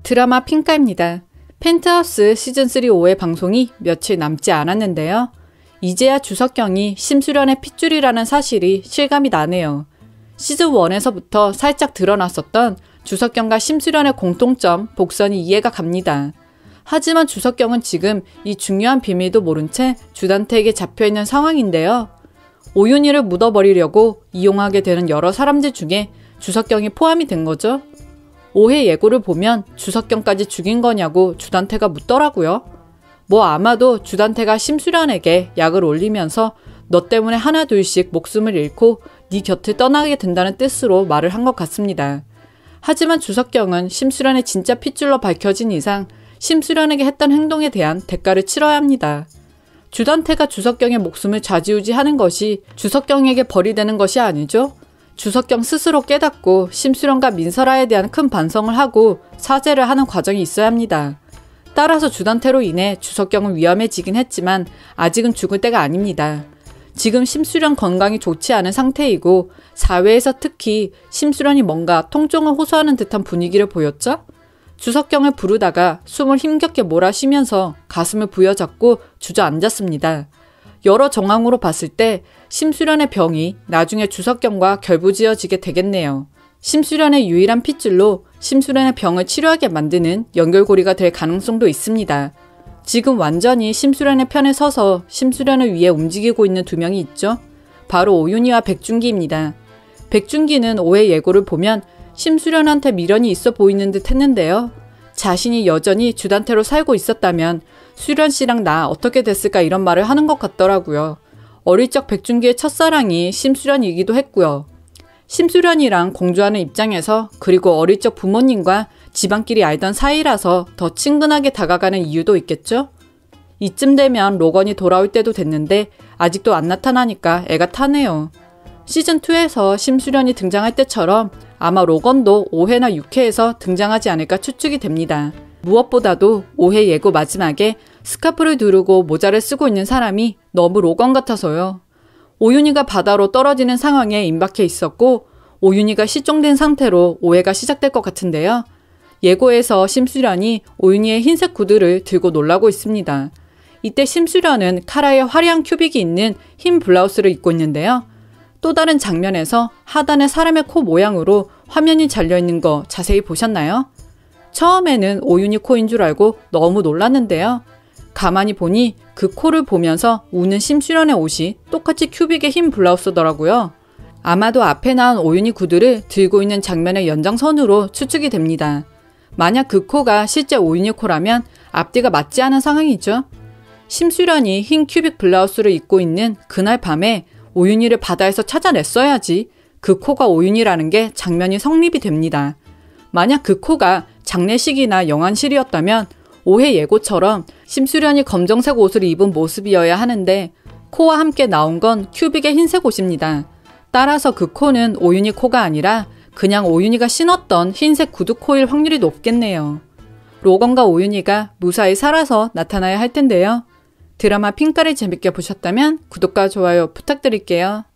드라마 핑카입니다. 펜트하우스 시즌3 5회 방송이 며칠 남지 않았는데요. 이제야 주석경이 심수련의 핏줄이라는 사실이 실감이 나네요. 시즌1에서부터 살짝 드러났었던 주석경과 심수련의 공통점, 복선이 이해가 갑니다. 하지만 주석경은 지금 이 중요한 비밀도 모른 채 주단태에게 잡혀있는 상황인데요. 오윤희를 묻어버리려고 이용하게 되는 여러 사람들 중에 주석경이 포함이 된 거죠. 5회 예고를 보면 주석경까지 죽인 거냐고 주단태가 묻더라고요. 뭐 아마도 주단태가 심수련에게 약을 올리면서 너 때문에 하나 둘씩 목숨을 잃고 네 곁을 떠나게 된다는 뜻으로 말을 한 것 같습니다. 하지만 주석경은 심수련의 진짜 핏줄로 밝혀진 이상 심수련에게 했던 행동에 대한 대가를 치러야 합니다. 주단태가 주석경의 목숨을 좌지우지하는 것이 주석경에게 벌이 되는 것이 아니죠. 주석경 스스로 깨닫고 심수련과 민설아에 대한 큰 반성을 하고 사죄를 하는 과정이 있어야 합니다. 따라서 주단태로 인해 주석경은 위험해지긴 했지만 아직은 죽을 때가 아닙니다. 지금 심수련 건강이 좋지 않은 상태이고 사회에서 특히 심수련이 뭔가 통증을 호소하는 듯한 분위기를 보였죠? 주석경을 부르다가 숨을 힘겹게 몰아쉬면서 가슴을 부여잡고 주저앉았습니다. 여러 정황으로 봤을 때 심수련의 병이 나중에 주석경과 결부지어지게 되겠네요. 심수련의 유일한 핏줄로 심수련의 병을 치료하게 만드는 연결고리가 될 가능성도 있습니다. 지금 완전히 심수련의 편에 서서 심수련을 위해 움직이고 있는 두 명이 있죠. 바로 오윤희와 백준기입니다. 백준기는 5회 예고를 보면 심수련한테 미련이 있어 보이는 듯 했는데요. 자신이 여전히 주단태로 살고 있었다면 수련 씨랑 나 어떻게 됐을까 이런 말을 하는 것 같더라고요. 어릴 적 백준기의 첫사랑이 심수련이기도 했고요. 심수련이랑 공주하는 입장에서 그리고 어릴 적 부모님과 집안끼리 알던 사이라서 더 친근하게 다가가는 이유도 있겠죠? 이쯤 되면 로건이 돌아올 때도 됐는데 아직도 안 나타나니까 애가 타네요. 시즌2에서 심수련이 등장할 때처럼 아마 로건도 5회나 6회에서 등장하지 않을까 추측이 됩니다. 무엇보다도 5회 예고 마지막에 스카프를 두르고 모자를 쓰고 있는 사람이 너무 로건 같아서요. 오윤희가 바다로 떨어지는 상황에 임박해 있었고 오윤희가 실종된 상태로 5회가 시작될 것 같은데요. 예고에서 심수련이 오윤희의 흰색 구두를 들고 놀라고 있습니다. 이때 심수련은 카라의 화려한 큐빅이 있는 흰 블라우스를 입고 있는데요. 또 다른 장면에서 하단에 사람의 코 모양으로 화면이 잘려있는 거 자세히 보셨나요? 처음에는 오윤희 코인 줄 알고 너무 놀랐는데요. 가만히 보니 그 코를 보면서 우는 심수련의 옷이 똑같이 큐빅의 흰 블라우스더라고요. 아마도 앞에 나온 오윤희 구두를 들고 있는 장면의 연장선으로 추측이 됩니다. 만약 그 코가 실제 오윤희 코라면 앞뒤가 맞지 않은 상황이죠. 심수련이 흰 큐빅 블라우스를 입고 있는 그날 밤에 오윤희를 바다에서 찾아냈어야지 그 코가 오윤희라는 게 장면이 성립이 됩니다. 만약 그 코가 장례식이나 영안실이었다면 5회 예고처럼 심수련이 검정색 옷을 입은 모습이어야 하는데 코와 함께 나온 건 큐빅의 흰색 옷입니다. 따라서 그 코는 오윤희 코가 아니라 그냥 오윤희가 신었던 흰색 구두 코일 확률이 높겠네요. 로건과 오윤희가 무사히 살아서 나타나야 할 텐데요. 드라마 핑카를 재밌게 보셨다면 구독과 좋아요 부탁드릴게요.